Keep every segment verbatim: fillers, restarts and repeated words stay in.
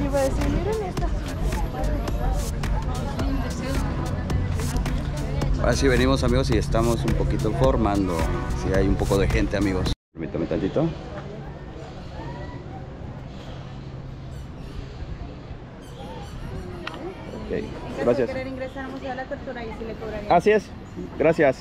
iba a decir, miren esta. Ahora sí venimos, amigos, y estamos un poquito formando. Si sí, hay un poco de gente, amigos. Permítame tantito. Okay, gracias. Si querer ingresar al Museo de la Cultura y si le cobrarían. Así es, gracias.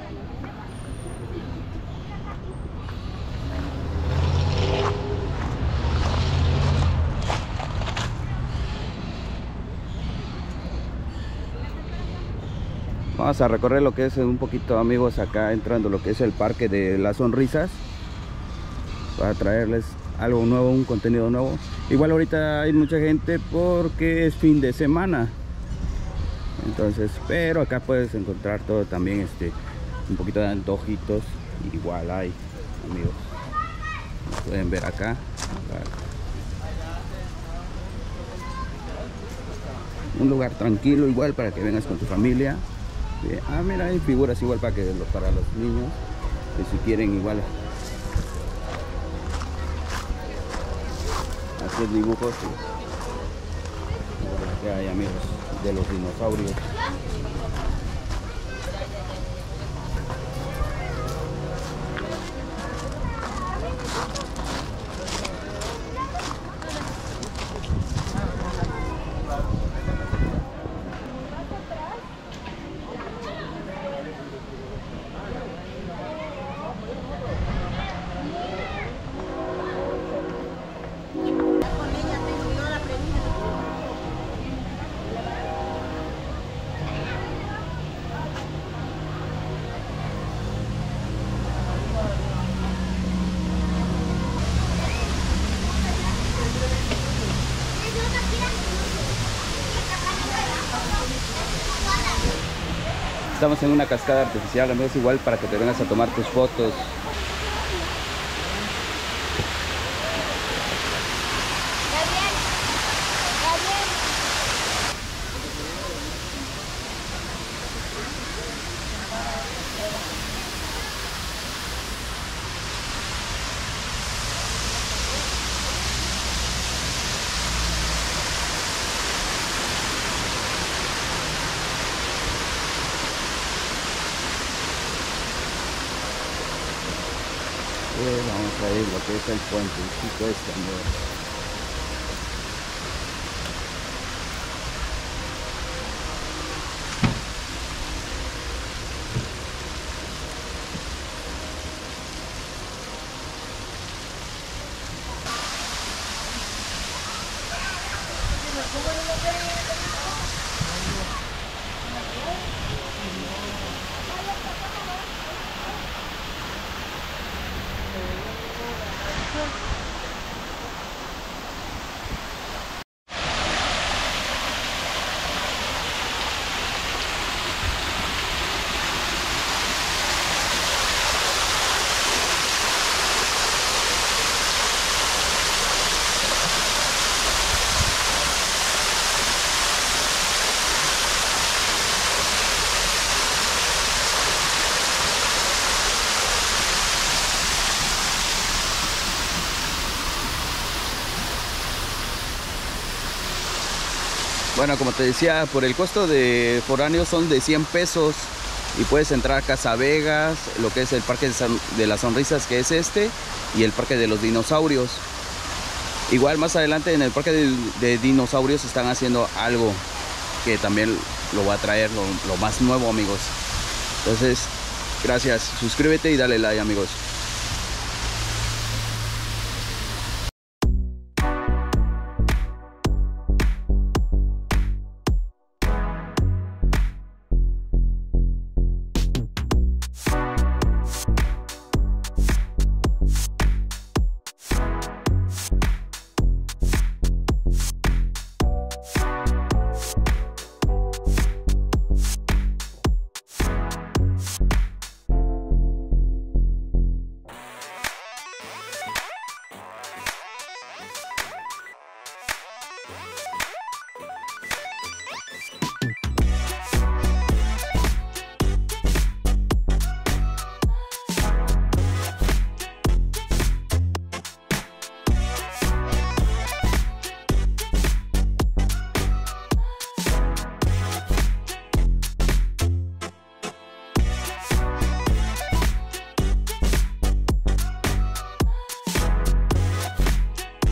Vamos a recorrer lo que es un poquito, amigos, acá entrando lo que es el Parque de las Sonrisas, para traerles algo nuevo, un contenido nuevo. Igual ahorita hay mucha gente porque es fin de semana, entonces, pero acá puedes encontrar todo también, este, un poquito de antojitos, igual hay, amigos, pueden ver acá. Un lugar tranquilo, igual para que vengas con tu familia. Ah, mira, hay figuras igual para que para los niños, que si quieren igual hacer dibujos. Que hay, amigos, de los dinosaurios. Estamos en una cascada artificial, amigos, igual para que te vengas a tomar tus fotos. Vamos a ir lo que es el puentecito este, amigos. Bueno, como te decía, por el costo de foráneo son de cien pesos y puedes entrar a Casa Vegas, lo que es el Parque de las Sonrisas, que es este, y el Parque de los Dinosaurios. Igual más adelante en el Parque de, de Dinosaurios están haciendo algo que también lo va a traer, lo, lo más nuevo, amigos. Entonces, gracias, suscríbete y dale like, amigos.